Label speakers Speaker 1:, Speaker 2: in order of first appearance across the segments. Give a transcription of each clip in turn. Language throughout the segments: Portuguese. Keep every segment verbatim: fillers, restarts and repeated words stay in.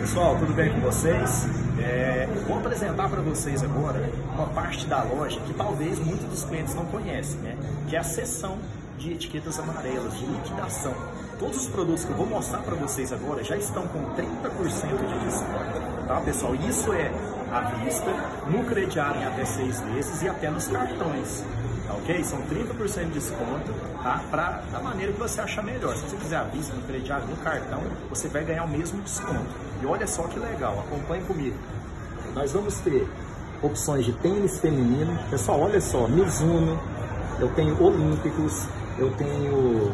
Speaker 1: Pessoal, tudo bem com vocês? É, vou apresentar para vocês agora uma parte da loja que talvez muitos dos clientes não conhecem, né? Que é a seção de etiquetas amarelas, de liquidação. Todos os produtos que eu vou mostrar para vocês agora já estão com trinta por cento de desconto, tá, pessoal? Isso é à vista, no crediário em até seis vezes e até nos cartões, tá, ok? São trinta por cento de desconto, tá? Para da maneira que você achar melhor. Se você quiser à vista, no crediário, no cartão, você vai ganhar o mesmo desconto. E olha só que legal, acompanhe comigo. Nós vamos ter opções de tênis feminino. Pessoal, olha só, Mizuno, eu tenho Olímpicos, eu tenho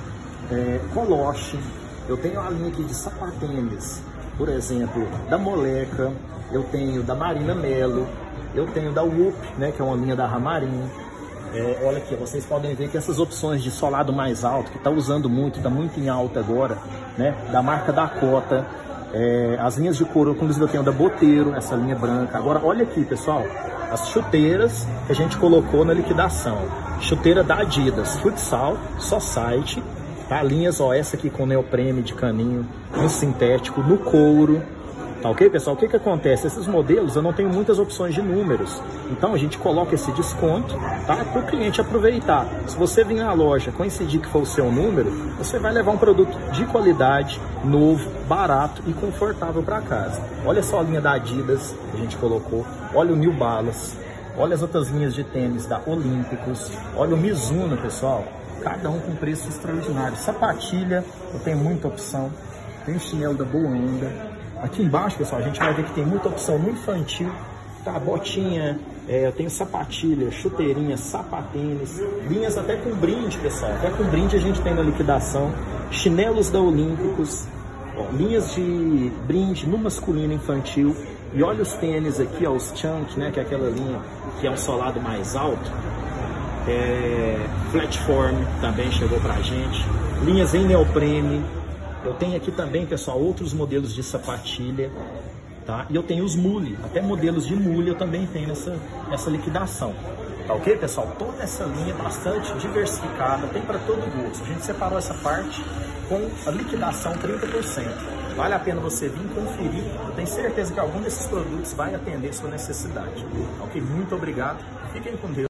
Speaker 1: é, Coloche, eu tenho a linha aqui de sapatênis, por exemplo, da Moleca, eu tenho da Marina Melo, eu tenho da Whoop, né, que é uma linha da Ramarim. É, olha aqui, vocês podem ver que essas opções de solado mais alto, que está usando muito, está muito em alta agora, né, da marca Dakota. É, as linhas de couro, inclusive eu tenho da Boteiro, essa linha branca. Agora olha aqui, pessoal, as chuteiras que a gente colocou na liquidação. Chuteira da Adidas, Futsal, Society, tá? Linhas, ó, essa aqui com neoprene de caninho, no sintético, no couro. Tá ok, pessoal? O que que acontece? Esses modelos eu não tenho muitas opções de números, então a gente coloca esse desconto, tá? Para o cliente aproveitar. Se você vir na loja, coincidir que for o seu número, você vai levar um produto de qualidade, novo, barato e confortável para casa. Olha só a linha da Adidas que a gente colocou, olha o New Balance, olha as outras linhas de tênis da Olímpicos, olha o Mizuno, pessoal, cada um com preço extraordinário. Sapatilha, eu tenho muita opção, tem o chinelo da Boa Onda. Aqui embaixo, pessoal, a gente vai ver que tem muita opção no infantil, tá? Botinha, é, eu tenho sapatilha, chuteirinha, sapatênis, linhas até com brinde, pessoal. Até com brinde a gente tem na liquidação. Chinelos da Olímpicos, ó, linhas de brinde no masculino infantil. E olha os tênis aqui, ó, os Chunk, né? Que é aquela linha que é um solado mais alto. É, Platform também chegou pra gente. Linhas em neoprene. Eu tenho aqui também, pessoal, outros modelos de sapatilha, tá? E eu tenho os mule, até modelos de mule eu também tenho nessa, nessa liquidação. Tá ok, pessoal? Toda essa linha é bastante diversificada, tem para todo gosto. A gente separou essa parte com a liquidação trinta por cento. Vale a pena você vir conferir. Eu tenho certeza que algum desses produtos vai atender sua necessidade. Tá ok? Muito obrigado. Fiquem com Deus.